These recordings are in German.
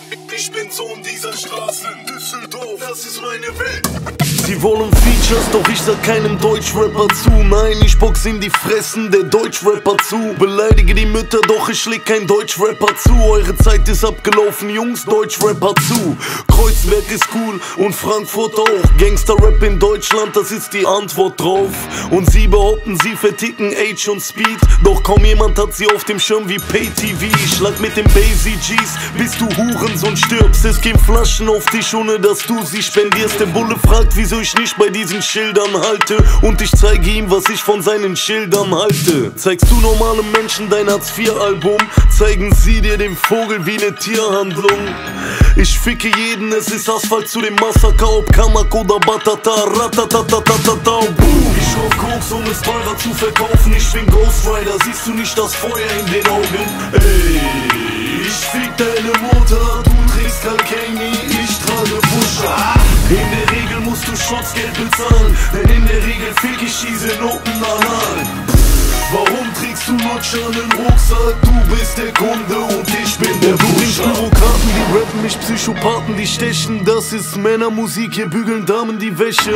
Ich bin Sohn dieser Straßen, Düsseldorf, das ist meine Welt. Sie wollen Features, doch ich sag keinem Deutschrapper zu. Nein, ich box in die Fressen der Deutschrapper zu. Beleidige die Mütter, doch ich leg kein Deutschrapper zu. Eure Zeit ist abgelaufen, Jungs, Deutschrapper zu. Kreuzberg ist cool und Frankfurt auch. Gangsterrap in Deutschland, das ist die Antwort drauf. Und sie behaupten, sie verticken Age und Speed, doch kaum jemand hat sie auf dem Schirm wie Pay-TV. Ich schlag mit den Basic G's, bis du Hurensohn stirbst. Es gehen Flaschen auf dich, ohne dass du sie spendierst. Der Bulle fragt, wieso ich nicht bei diesen Schildern halte, und ich zeige ihm, was ich von seinen Schildern halte. Zeigst du normale Menschen dein Hartz-IV-Album, zeigen sie dir den Vogel wie ne Tierhandlung. Ich ficke jeden, es ist Asphalt zu dem Massaker, ob Kamak oder Batata, ratatatatata, boom. Ich kauf Koks, um es teurer zu verkaufen, ich bin Ghost Rider, siehst du nicht das Feuer in den Augen? Ey, ich fick deine Mutter, du trägst Kalkani, ich trage Pusher. In der Regel musst du Schutzgeld bezahlen, denn in der Regel fick ich diese Noten anal. Warum trägst du Lutscher einen Rucksack? Du bist der Kunde und ich bin der Pusher. Du bringst Bürokraten, die rappen, mich Psychopathen, die stechen. Das ist Männermusik, hier bügeln Damen die Wäsche.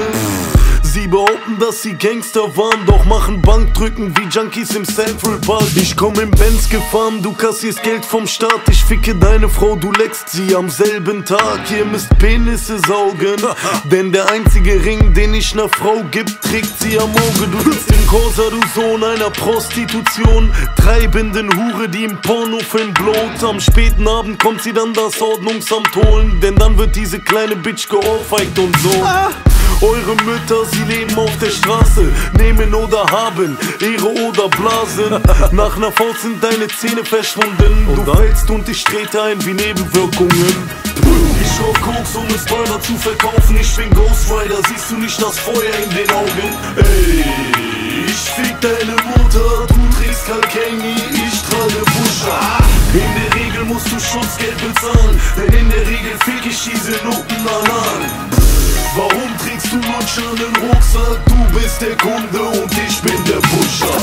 Sie behaupten, dass sie Gangster waren, doch machen Bankdrücken wie Junkies im Central Park. Ich komm im Benz gefahren, du kassierst Geld vom Staat. Ich ficke deine Frau, du leckst sie am selben Tag. Ihr müsst Penisse saugen, denn der einzige Ring, den ich ner Frau gibt, trägt sie am Auge. Du sitzt im Corsa, du Sohn einer Prostitution, treibenden Hure, die im Pornofilm blot. Am späten Abend kommt sie dann das Ordnungsamt holen, denn dann wird diese kleine Bitch geohrfeigt und so. Eure Mütter, sie leben auf der Straße, nehmen oder haben, Ehre oder Blasen. Nach ner Faust sind deine Zähne verschwunden, du fällst und ich trete ein wie Nebenwirkungen. Ich kauf Koks, um es teurer zu verkaufen, ich bin Ghost Rider, siehst du nicht das Feuer in den Augen? Ey, ich fick deine Mutter, du trägst Kalkani, ich trage Pusher. In der Regel musst du Schutzgeld bezahlen, denn in der Regel fick ich diese Noten anal. Warum trägst du Lutscher einen Rucksack? Du bist der Kunde und ich bin der Pusher.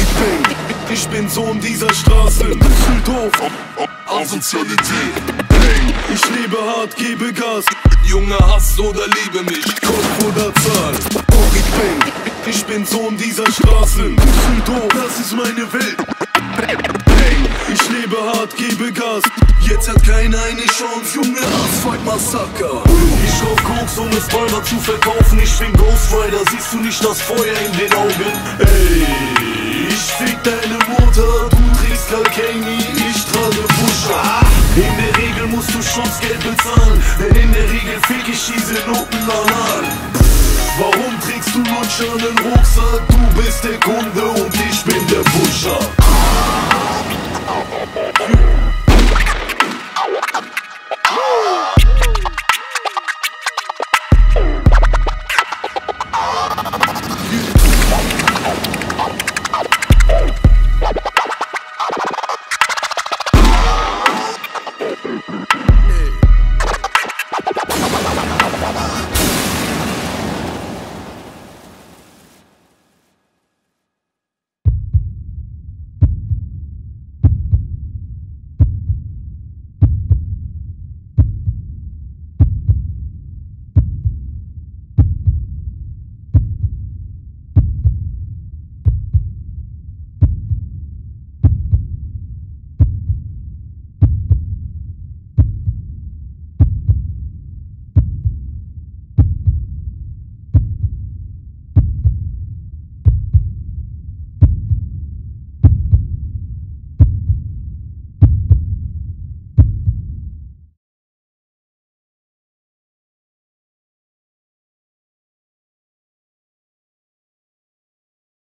Ich bin Sohn dieser Straße, Düsseldorf, Asozialität. Ich lebe hart, gebe Gas. Junge, Hass oder liebe mich, Kopf oder Zahl. Ich bin Sohn dieser Straßen, Düsseldorf, das ist meine Welt. Ich lebe hart, gebe Gas. Jetzt hat keiner eine Chance, Junge, Asphalt-Massaker. Ich kauf Koks, um es teurer zu verkaufen, ich bin Ghost Rider, siehst du nicht das Feuer in den Augen? Ey, ich fick deine Mutter, du trägst Kalkani, ich trage Pusher. In der Regel musst du Schutzgeld bezahlen, denn in der Regel fick ich diese Noten anal. Warum trägst du Lutscher einen Rucksack? Du bist der Kunde und ich bin der Pusher.